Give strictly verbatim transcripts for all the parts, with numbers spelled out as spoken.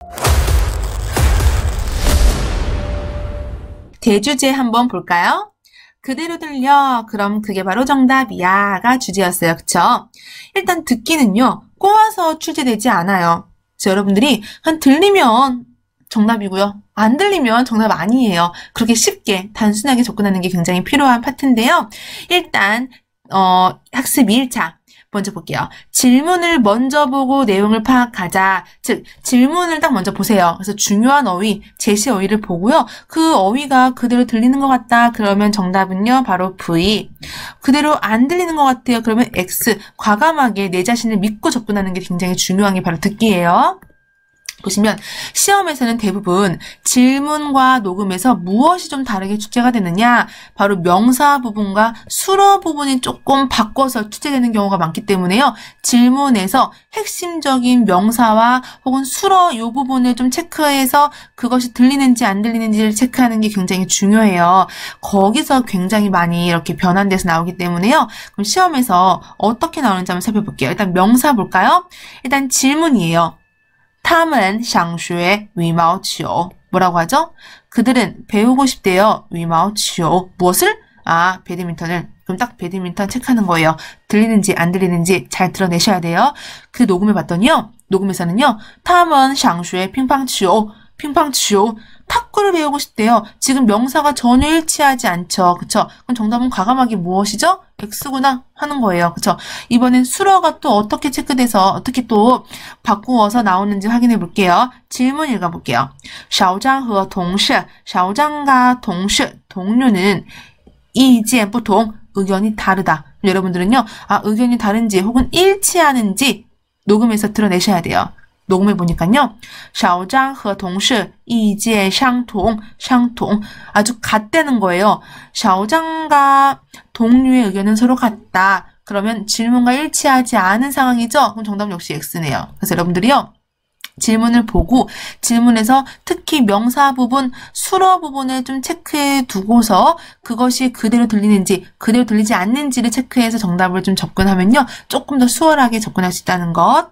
대주제 한번 볼까요? 그대로 들려. 그럼 그게 바로 정답이야. 가 주제였어요. 그쵸? 일단 듣기는요. 꼬아서 출제되지 않아요. 그래서 여러분들이 한 들리면 정답이고요. 안 들리면 정답 아니에요. 그렇게 쉽게 단순하게 접근하는 게 굉장히 필요한 파트인데요. 일단 어, 학습 일 차 먼저 볼게요. 질문을 먼저 보고 내용을 파악하자. 즉 질문을 딱 먼저 보세요. 그래서 중요한 어휘, 제시 어휘를 보고요. 그 어휘가 그대로 들리는 것 같다. 그러면 정답은요. 바로 V. 그대로 안 들리는 것 같아요. 그러면 X. 과감하게 내 자신을 믿고 접근하는 게 굉장히 중요한 게 바로 듣기예요. 보시면 시험에서는 대부분 질문과 녹음에서 무엇이 좀 다르게 출제가 되느냐, 바로 명사 부분과 수어 부분이 조금 바꿔서 출제되는 경우가 많기 때문에요. 질문에서 핵심적인 명사와 혹은 수어 이 부분을 좀 체크해서 그것이 들리는지 안 들리는지를 체크하는 게 굉장히 중요해요. 거기서 굉장히 많이 이렇게 변환돼서 나오기 때문에요. 그럼 시험에서 어떻게 나오는지 한번 살펴볼게요. 일단 명사 볼까요? 일단 질문이에요. 他们想学羽毛球. 뭐라고 하죠? 그들은 배우고 싶대요. 羽毛球. 무엇을? 아, 배드민턴을. 그럼 딱 배드민턴 체크하는 거예요. 들리는지 안 들리는지 잘 드러내셔야 돼요. 그 녹음을 봤더니요. 녹음에서는요. 他们想学乒乓球. 乒乓球. 탁구를 배우고 싶대요. 지금 명사가 전혀 일치하지 않죠. 그쵸? 그럼 정답은 과감하게 무엇이죠? X구나 하는 거예요. 그쵸? 이번엔 수어가 또 어떻게 체크돼서 어떻게 또 바꾸어서 나오는지 확인해 볼게요. 질문 읽어볼게요. 小张和同事, 小张과 同事, 동료는 意见不同, 의견이 다르다. 여러분들은요, 아, 의견이 다른지 혹은 일치하는지 녹음해서 드러내셔야 돼요. 녹음해 보니까요. 小张和同事意见相同, 相同. 아주 같다는 거예요. 小张과 동료의 의견은 서로 같다. 그러면 질문과 일치하지 않은 상황이죠? 그럼 정답은 역시 X네요. 그래서 여러분들이요. 질문을 보고 질문에서 특히 명사 부분, 수어 부분을 좀 체크해 두고서 그것이 그대로 들리는지 그대로 들리지 않는지를 체크해서 정답을 좀 접근하면요. 조금 더 수월하게 접근할 수 있다는 것.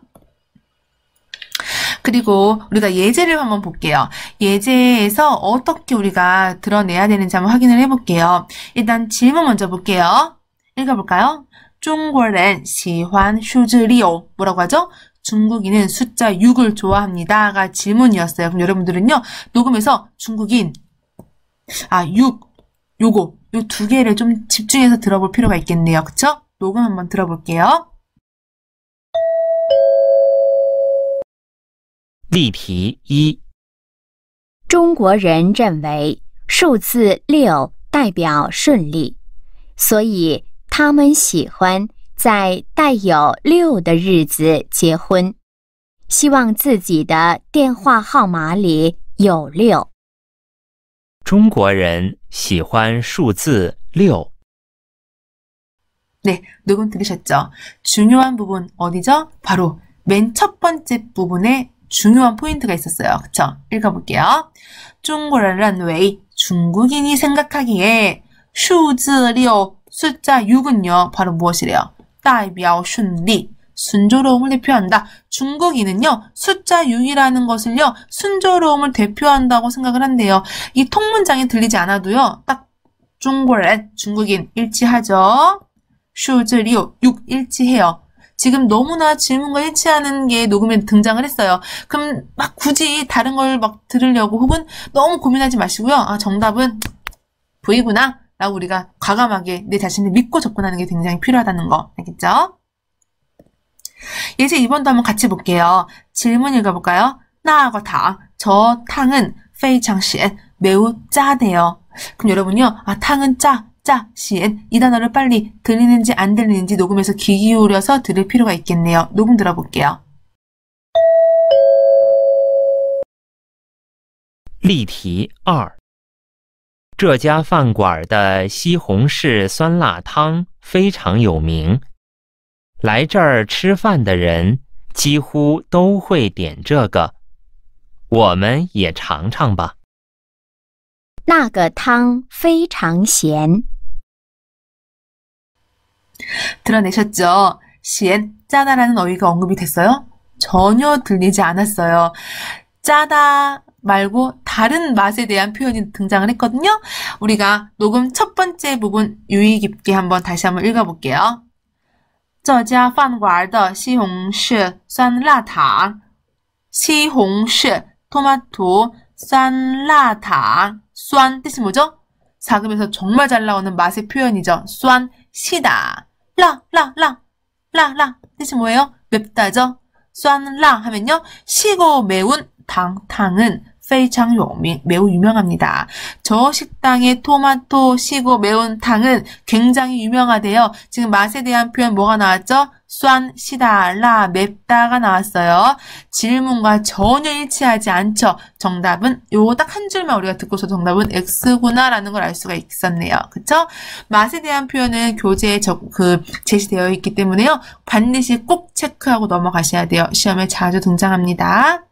그리고 우리가 예제를 한번 볼게요. 예제에서 어떻게 우리가 드러내야 되는지 한번 확인을 해볼게요. 일단 질문 먼저 볼게요. 읽어볼까요? 中国人喜欢数字六. 뭐라고 하죠? 중국인은 숫자 육을 좋아합니다. 가 질문이었어요. 그럼 여러분들은요. 녹음해서 중국인, 아, 육, 요거, 요 두 개를 좀 집중해서 들어볼 필요가 있겠네요. 그쵸? 녹음 한번 들어볼게요. 例题一， 中国人认为数字六代表顺利，所以他们喜欢在带有六的日子结婚，希望自己的电话号码里有六。 中国人喜欢数字六。 네, 녹음 들으셨죠? 중요한 부분 어디죠? 바로 맨 첫 번째 부분에 중요한 포인트가 있었어요. 그쵸? 읽어볼게요. 中国人认为 중국인이 생각하기에 数字六 숫자 육은요. 바로 무엇이래요? 代表顺利 순조로움을 대표한다. 중국인은요. 숫자 육이라는 것을요. 순조로움을 대표한다고 생각을 한대요. 이 통문장에 들리지 않아도요. 딱 中国人 중국인 일치하죠. 数字六 육 일치해요. 지금 너무나 질문과 일치하는 게 녹음에 등장을 했어요. 그럼 막 굳이 다른 걸 막 들으려고 혹은 너무 고민하지 마시고요. 아, 정답은 V구나 라고 우리가 과감하게 내 자신을 믿고 접근하는 게 굉장히 필요하다는 거. 알겠죠? 예제 이 번도 한번 같이 볼게요. 질문 읽어볼까요? 那个탕, 저 탕은 非常咸, 매우 짜대요. 그럼 여러분요. 아, 탕은 짜. 짜, 시엔, 이 단어를 빨리 들리는지 안 들리는지 녹음해서 귀 기울여서 들을 필요가 있겠네요. 녹음 들어볼게요. 例题二，这家饭馆的西红柿酸辣汤非常有名，来这儿吃饭的人几乎都会点这个，我们也尝尝吧。 那个汤非常咸。 드러내셨죠? 시엔, 짜다라는 어휘가 언급이 됐어요? 전혀 들리지 않았어요. 짜다 말고 다른 맛에 대한 표현이 등장을 했거든요. 우리가 녹음 첫 번째 부분 유의 깊게 한번 다시 한번 읽어볼게요. 这家饭馆的西红柿酸辣汤 西红柿 토마토 酸辣汤 酸 뜻이 뭐죠? 사금에서 정말 잘 나오는 맛의 표현이죠. 酸 시다 라 라 라 라 라 뜻이 뭐예요? 맵다죠? 酸辣 하면요. 시고 매운 당, 탕은 非常有名, 매우 유명합니다. 저 식당의 토마토 시고 매운 탕은 굉장히 유명하대요. 지금 맛에 대한 표현 뭐가 나왔죠? 酸, 시다, 라, 맵다가 나왔어요. 질문과 전혀 일치하지 않죠. 정답은 요거 딱 한 줄만 우리가 듣고서 정답은 X구나 라는 걸 알 수가 있었네요. 그쵸? 맛에 대한 표현은 교재에 저, 그 제시되어 있기 때문에요. 반드시 꼭 체크하고 넘어가셔야 돼요. 시험에 자주 등장합니다.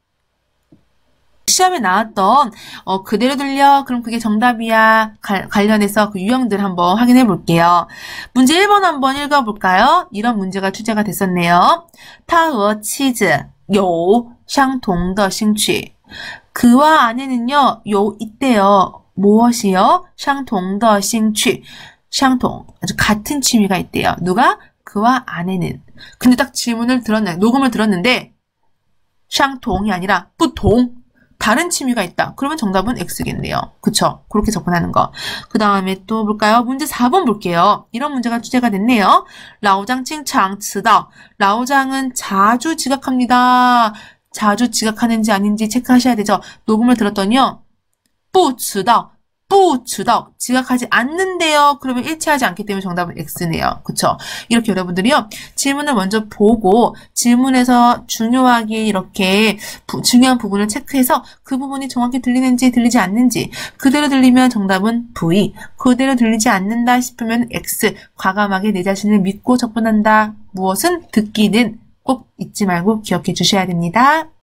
시험에 나왔던 어, 그대로 들려 그럼 그게 정답이야 가, 관련해서 그 유형들 한번 확인해 볼게요. 문제 일 번 한번 읽어볼까요? 이런 문제가 출제가 됐었네요. 他和妻子有相同的兴趣 그와 아내는요 요 있대요. 무엇이요? 相同的兴趣 相同 아주 같은 취미가 있대요. 누가? 그와 아내는. 근데 딱 질문을 들었네 녹음을 들었는데 相同이 아니라 不同 다른 취미가 있다. 그러면 정답은 X겠네요. 그쵸? 그렇게 접근하는 거. 그 다음에 또 볼까요? 문제 사 번 볼게요. 이런 문제가 출제가 됐네요. 라오장 칭창 츠다. 라오장은 자주 지각합니다. 자주 지각하는지 아닌지 체크하셔야 되죠. 녹음을 들었더니요. 不迟到 不迟到 지각하지 않는데요. 그러면 일치하지 않기 때문에 정답은 X네요. 그쵸? 이렇게 여러분들이요. 질문을 먼저 보고 질문에서 중요하게 이렇게 부, 중요한 부분을 체크해서 그 부분이 정확히 들리는지 들리지 않는지 그대로 들리면 정답은 V 그대로 들리지 않는다 싶으면 X 과감하게 내 자신을 믿고 접근한다. 무엇은 듣기는 꼭 잊지 말고 기억해 주셔야 됩니다.